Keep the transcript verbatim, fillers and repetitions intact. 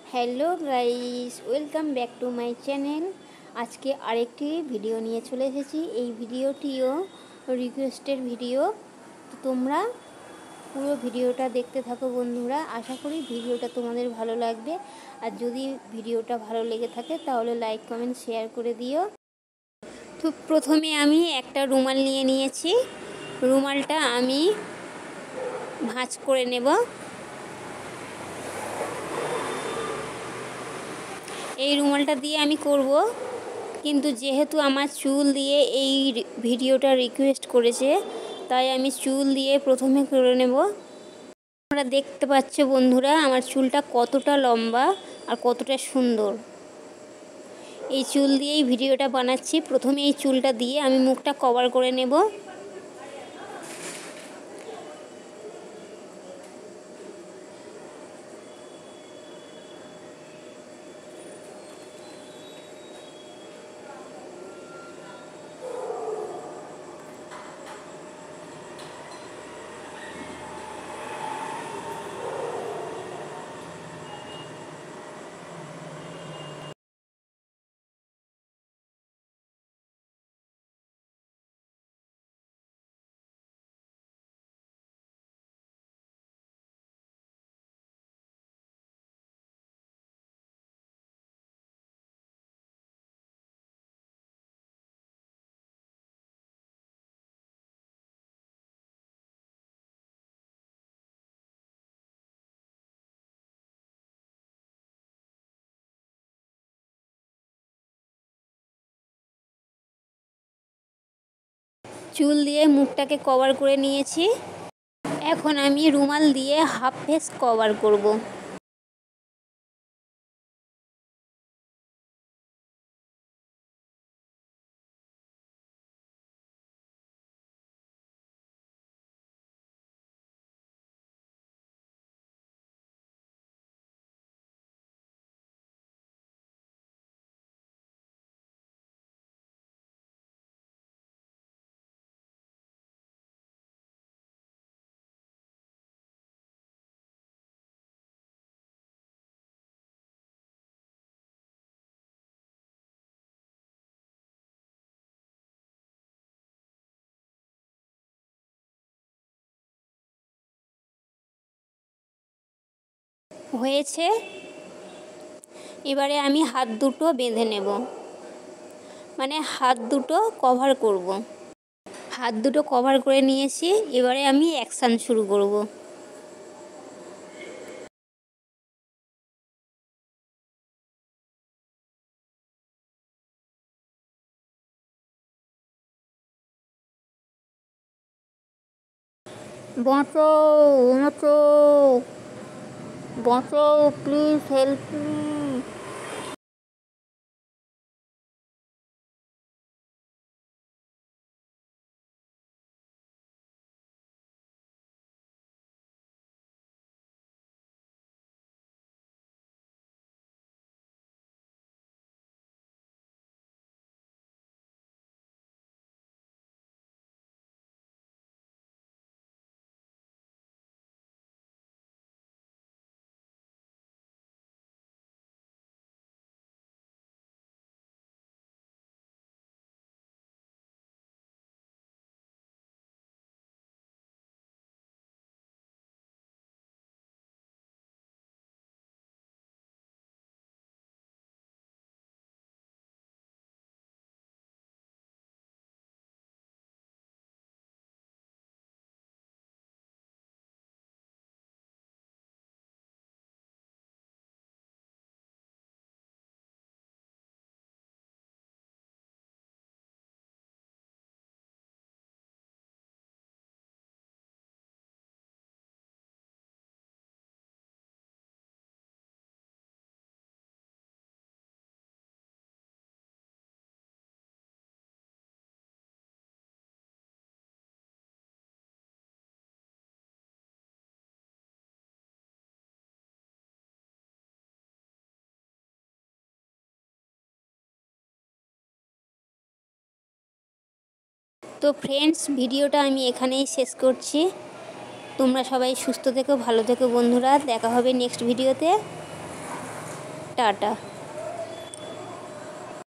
Hello guys, welcome back to my channel. আজকে আরেকটি video নিয়ে চলে এসেছি। এই ভিডিওটিও রিকোয়েস্টের ভিডিও। তো তোমরা পুরো ভিডিওটা দেখতে থাকো বন্ধুরা। আশা করি ভিডিওটা তোমাদের ভালো লাগবে। আর যদি ভিডিওটা ভালো লেগে থাকে তাহলে লাইক কমেন্ট শেয়ার করে দিও। তো প্রথমে আমি একটা রুমাল নিয়ে নিয়েছি। রুমালটা আমি ভাঁজ করে নেব। এই রুমালটা দিয়ে আমি করব, কিন্তু যেহেতু আমার চুল দিয়ে এই ভিডিওটা রিকোয়েস্ট করেছে, তাই আমি চুল দিয়ে প্রথমে করে নেব। তোমরা দেখতে পাচ্ছ বন্ধুরা আমার চুলটা কতটা লম্বা আর কতটা সুন্দর। এই চুল দিয়েই ভিডিওটা বানাচ্ছি। প্রথমে এই চুলটা দিয়ে আমি মুখটা কভার করে নেব। চুল দিয়ে মুখটাকে কভার করে নিয়েছি। এখন আমি রুমাল দিয়ে হাফ ফেস কভার করব। হয়েছে। এবারে আমি হাত দুটো বেঁধে নেব, মানে হাত দুটো কভার করব। হাত দুটো কভার করে নিয়েছি। এবারে আমি অ্যাকশান শুরু করব। বাঁচাও, বাঁচাও, বাঁচাও, প্লিজ হেল্প মি। তো ফ্রেন্ডস, ভিডিওটা আমি এখানেই শেষ করছি। তোমরা সবাই সুস্থ থেকো, ভালো থেকো বন্ধুরা। দেখা হবে নেক্সট ভিডিওতে। টাটা।